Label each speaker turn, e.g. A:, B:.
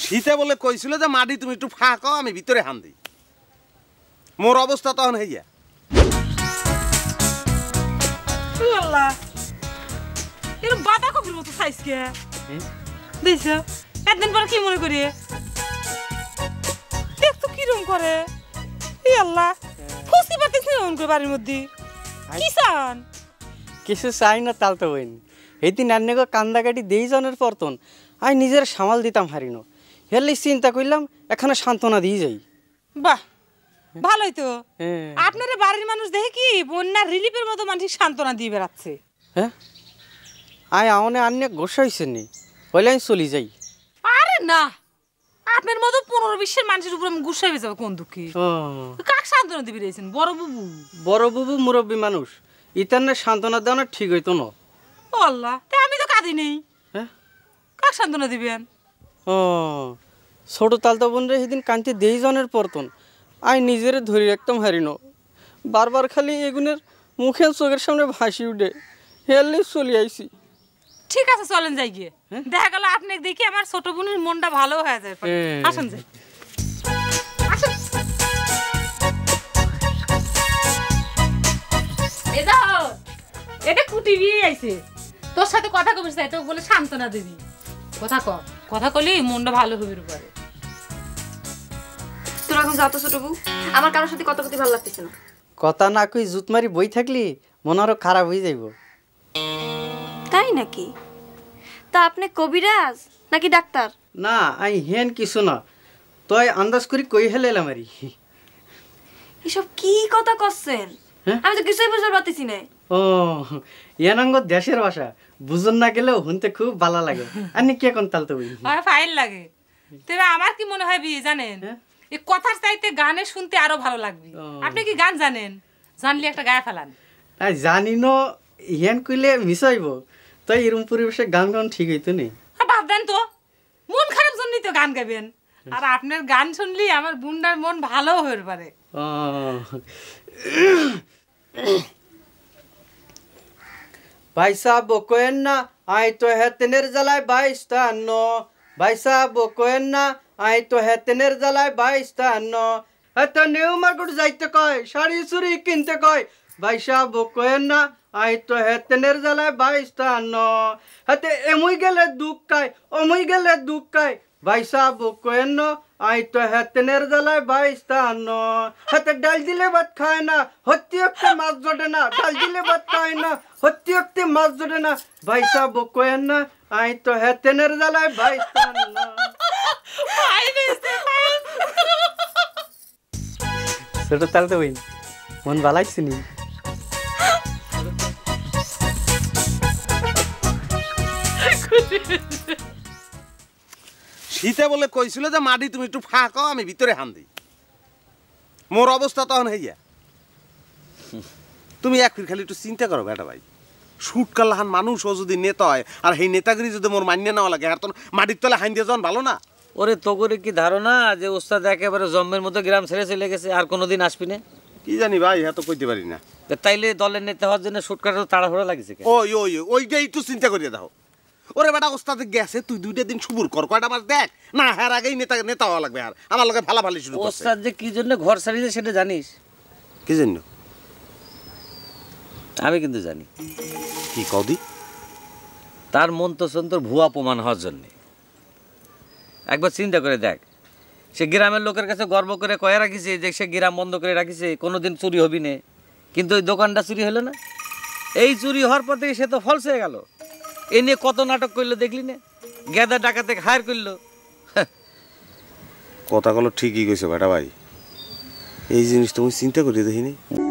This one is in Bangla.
A: শীতে বলে কইছিল যে মাটি তুমি একটু ফাঁকাও আমি ভিতরে হান দিই। মোর অবস্থা তখন হইয়া
B: আল্লাহ এরকম বাঁধাকপির মতো সাইজ কে দিছ একদিন পরে কি মনে করি দেখতো কিরম করে আল্লাহ ফুসি পাতিস না মন করে বাড়ির মধ্যে কি চান
C: কিছু চাই না তাল তো হইনি এইদিন আন্নেগো কান্দাকাটি দেই জনের পরতন আই নিজের সামাল দিতাম হারিনো হেললে চিন্তা করলাম এখানে সান্ত্বনা দিয়ে যাই।
B: বাহ ভালোই তো আপনার বাড়ির মানুষ দেখে কি বন্যার রিলিফের মতো মানুষ সান্ত্বনা দিয়ে বেড়াচ্ছে।
C: হ্যাঁ আয় আওনে আন্নে গোসা হইছে নি হইলে আমি চলি যাই।
B: আরে না আপনার মতো 15-20 মানুষের উপর আমি গুসাই যাবো কোন দুঃখে কাক সান্ত্বনা দিবি রয়েছেন বড় বুবু
C: মুরব্বী মানুষ ইতান্নে সান্ত্বনা দেওয়া ঠিক হইতো না।
B: ও আল্লাহ তাই আমি তো কাঁদি নেই
C: হ্যাঁ
B: কাক সান্ত্বনা দিবেন।
C: ও ছোট তালতা বোন রে সেদিন কান্তি দেই জনের পরতন আই নিজের ধরে রাখতাম হারিনো বারবার খালি এগুনের মুখের চোখের সামনে ভাসি উঠে হেললে চলে আইছি।
B: ঠিক আছে চলেন যাই গিয়ে দেখা গেল আপনি দেখি আমার ছোট বোনের মনটা ভালো হয়ে যায়। আসেন যাই আসেন এটা কুটি বিয়ে আইছে তোর সাথে কথা কবিস তাই তো বলে সান্ত্বনা দিবি কথা কলি মনটা ভালো হবে পারে।
D: তোর এখন যাও তো ছোট বউ আমার কারোর সাথে কথা কথা ভালো লাগতেছে না।
C: কথা না কই জুত মারি বই থাকলি মন আরো খারাপ হয়ে যাইব।
D: তাই নাকি? তা আপনি কবিরাজ নাকি ডাক্তার?
C: না আই হেন কিছু না তুই আন্দাজ করি কই হেলাইলাম আরি।
D: এসব কি কথা করছেন আমি তো কিছুই বুঝতে পারতেছি না।
C: ও ইয়ানাঙ্গ দেশের ভাষা বুঝন না গেলেও শুনতে খুব ভালো লাগে। আপনি কে কোন তালতে বই
B: ফাইল লাগে তবে আমার কি মনে হয় বিয়ে জানেন এই কথার চাইতে গানে শুনতে আরো ভালো লাগবে। আপনি কি গান জানেন? জানলে একটা গায়ে ফেলান।
C: জানি না হেন কইলে মিস হইব তাই এরকম পরিবেশে গান গান ঠিক হইতো নি।
B: বাদ দেন তো মন খারাপ জন্যই তো গান গাবেন আর আপনার গান শুনলি আমার বুন্ডার মন ভালো হয়ে পারে।
C: ভাই সাহেব কোয়েন না আই তো হেতেনের জ্বালায় 22 ভাই সাহেব কোয়েন না আই তো হেতেনের জ্বালায় 22 এত নিউ মার্কেট যাইতে কয় শাড়ি চুরি কিনতে কয় ভাই সাহেব কোয়েন না আই তো হেতেনের জ্বালায় 22 হাতে এমুই গেলে দুঃখ খায় অমুই গেলে দুঃখ খায় ভাই সাহেব কোয়েন না আই তো হেতেনের জ্বালায় 22 হাতে ডাল দিলে ভাত খায় না হত্যি হত্যি মাছ জোটে না ডাল দিলে ভাত খায় না হত্যি হত্যি মাছ জোটে না ভাই সাহেব কোয়েন না আই তো হেতেনের জ্বালায় 22 ছোট তালতে বই মন ভালাইছি নি।
A: শীতে বলে কইছিল যে মাটি তুমি একটু ফাঁকাও আমি ভিতরে হান দিই। মোর অবস্থা তখন হইয়া তুমি এক ফির খালি একটু চিন্তা করো বেটা ভাই সুটকাল্লাহান মানুষ ও যদি নেতা হয় আর সেই নেতাগিরি যদি মোর মান্য নেওয়া লাগে আর তো মাটির তলে হাইন দিয়ে যান ভালো না।
E: ওরে তোগরে কি ধারণা যে ওস্তাদ একেবারে জম্মের মতো গ্রাম ছেড়ে চলে গেছে আর কোনোদিন আসবি না?
A: কি জানি ভাই হ্যাঁ তো কইতে পারি না।
E: তাইলে দলের নেতা হওয়ার জন্য শুটকাটা তাড়াহুড়া লাগিছে।
A: ওইটাই একটু চিন্তা করিয়ে দাও। ওরে বেটা ওস্তাদ গেছে তুই 2টা দিন সুবুর কর কয়টা মাস দেখ না হ্যাঁ আগেই নেতা হওয়া লাগবে আর আমার লগে ফালাফালি শুরু করছে।
E: ওস্তাদ যে কি জন্য ঘর ছাড়িয়েছে সেটা জানিস?
A: কি জন্য?
E: আমি কিন্তু জানি।
A: কি কদি?
E: তার মন্তসন্তর ভুয়া প্রমাণ হওয়ার জন্যে। একবার চিন্তা করে দেখ সে গ্রামের লোকের কাছে গর্ব করে কয়ে রাখিছে যে সে গ্রাম বন্ধ করে রাখিছে কোনোদিন চুরি হবি না কিন্তু ওই দোকানটা চুরি হলো না। এই চুরি হওয়ার পর থেকে সে তো ফলস হয়ে গেল। এ নিয়ে কত নাটক করলো দেখলি না? গেদা ডাকাতে হায়ার করলো।
A: কথাগুলো ঠিকই কইছো বেটা ভাই এই জিনিস তুমি চিন্তা করি দেখিনি।